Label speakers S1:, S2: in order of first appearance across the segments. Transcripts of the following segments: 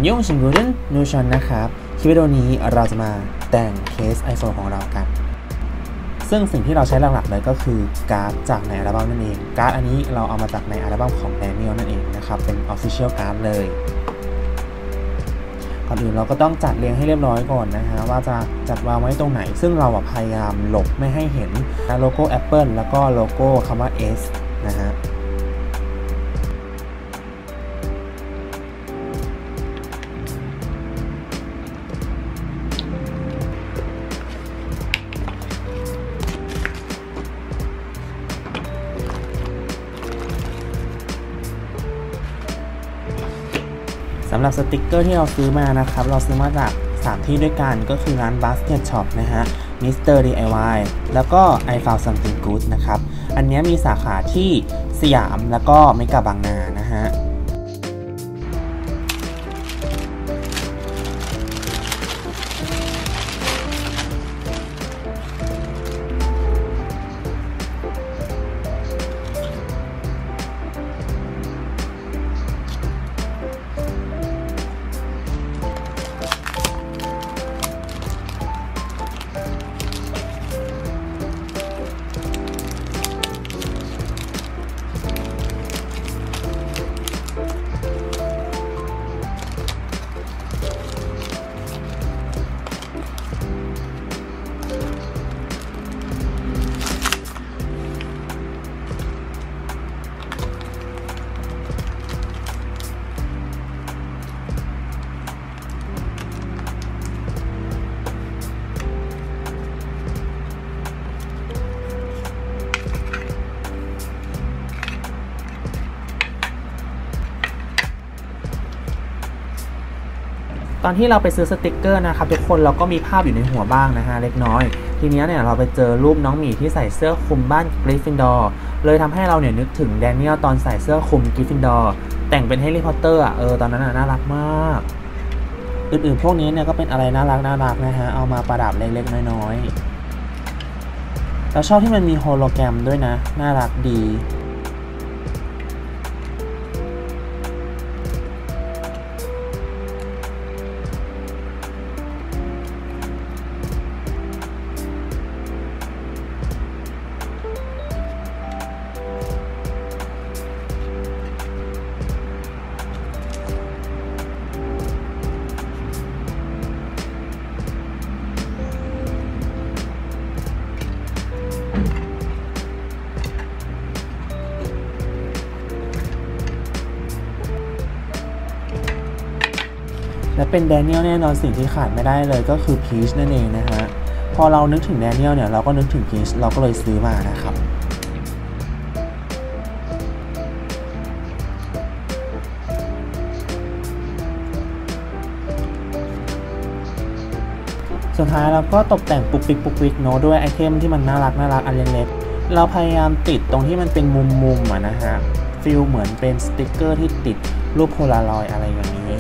S1: ยุ่งชิงกูเดนนูชันนะครับคลิปวิดีโอนี้เราจะมาแต่งเคส iPhone ของเรากันซึ่งสิ่งที่เราใช้หลักๆเลยก็คือการ์ดจากในอัลบั้มนั่นเองการ์ดอันนี้เราเอามาจากในอัลบั้มของ Daniel นั่นเองนะครับเป็น Official Card เลยก่อนอื่นเราก็ต้องจัดเรียงให้เรียบร้อยก่อนนะฮะว่าจะจัดวางไว้ตรงไหนซึ่งเราพยายามหลบไม่ให้เห็นโลโก้ Apple แล้วก็โลโก้คำว่า S นะฮะสำหรับสติกเกอร์ที่เราซื้อมานะครับเราซื้อมาจาก3ที่ด้วยกันก็คือร้าน Basket Shop นะฮะ Mr. DIY แล้วก็ I Found Something Good นะครับอันนี้มีสาขาที่สยามแล้วก็เมกะบางนานะฮะตอนที่เราไปซื้อสติกเกอร์นะครับทุกคนเราก็มีภาพอยู่ในหัวบ้างนะฮะเล็กน้อยทีนี้เนี่ยเราไปเจอรูปน้องหมีที่ใส่เสื้อคลุมบ้านกริฟฟินดอร์เลยทำให้เราเนี่ยนึกถึงแดเนียลตอนใส่เสื้อคลุมกริฟฟินดอร์แต่งเป็นแฮร์รี่พอตเตอร์ตอนนั้นน่ารักมากอื่นๆพวกนี้เนี่ยก็เป็นอะไรน่ารักนะฮะเอามาประดับเล็กๆน้อยๆเราชอบที่มันมีโฮโลแกรมด้วยนะน่ารักดีและเป็นแดเนียลแน่นอนสิ่งที่ขาดไม่ได้เลยก็คือพีชนั่นเองนะฮะพอเรานึกถึงแดเนียลเนี่ยเราก็นึกถึงพีชเราก็เลยซื้อมานะครับสุดท้ายเราก็ตกแต่งปุกปิกเนาะด้วยไอเทมที่มันน่ารักอันเล็กๆเราพยายามติดตรงที่มันเป็นมุมนะฮะฟีลเหมือนเป็นสติกเกอร์ที่ติดรูปโพลารอยด์อะไรอย่างนี้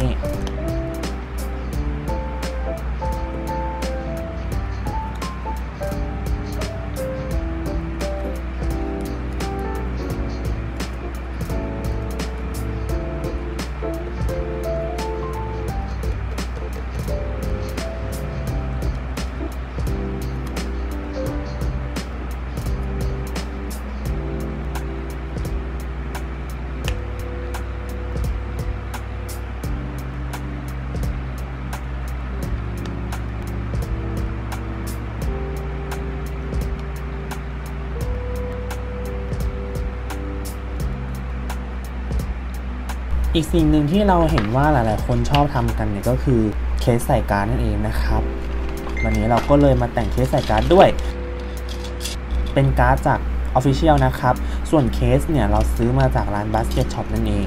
S1: อีกสิ่งหนึ่งที่เราเห็นว่าหลายๆคนชอบทำกันเนี่ยก็คือเคสใส่การ์ดนั่นเองนะครับวันนี้เราก็เลยมาแต่งเคสใส่การ์ดด้วยเป็นการ์ดจาก Official นะครับส่วนเคสเนี่ยเราซื้อมาจากร้าน Basket Shop นั่นเอง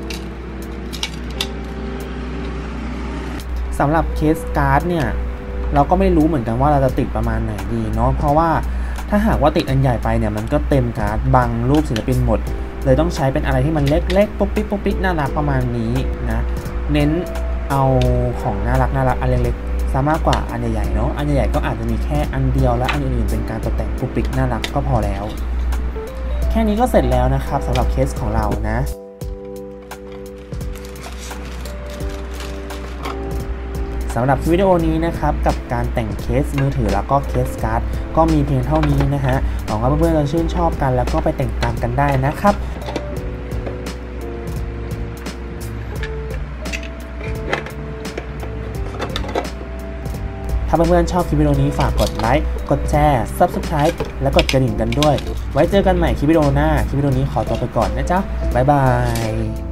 S1: สำหรับเคสการ์ดเนี่ยเราก็ไม่รู้เหมือนกันว่าเราจะติดประมาณไหนดีเนาะเพราะว่าถ้าหากว่าติดอันใหญ่ไปเนี่ยมันก็เต็มการ์ดบังรูปศิลปินหมดเลยต้องใช้เป็นอะไรที่มันเล็กๆปุ๊บปิ๊กน่ารักประมาณนี้นะเน้นเอาของน่ารักอันเล็กๆซะมากกว่าอันใหญ่ๆเนาะอันใหญ่ๆก็อาจจะมีแค่อันเดียวและอันอื่นๆเป็นการตกแต่งปุ๊บปิ๊กน่ารักก็พอแล้วแค่นี้ก็เสร็จแล้วนะครับสำหรับเคสของเรานะสำหรับคลิปวิดีโอนี้นะครับกับการแต่งเคสมือถือแล้วก็เคสการ์ดก็มีเพียงเท่านี้นะฮะหวังว่าเพื่อนๆจะชื่นชอบกันแล้วก็ไปแต่งตามกันได้นะครับถ้าเพื่อนๆชอบคลิปวิดีโอนี้ฝากกดไลค์กดแชร์ Subscribe และกดกระดิ่งกันด้วยไว้เจอกันใหม่คลิปวิดีโอหน้าคลิปวิดีโอนี้ขอตัวไปก่อนนะจ๊ะบ๊ายบาย